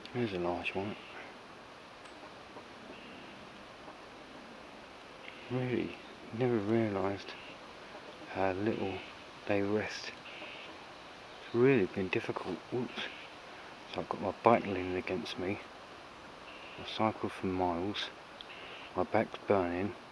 There's a large one. Really, never realised how little they rest. It's really been difficult. Oops. So I've got my bike leaning against me. I cycled for miles. My back's burning.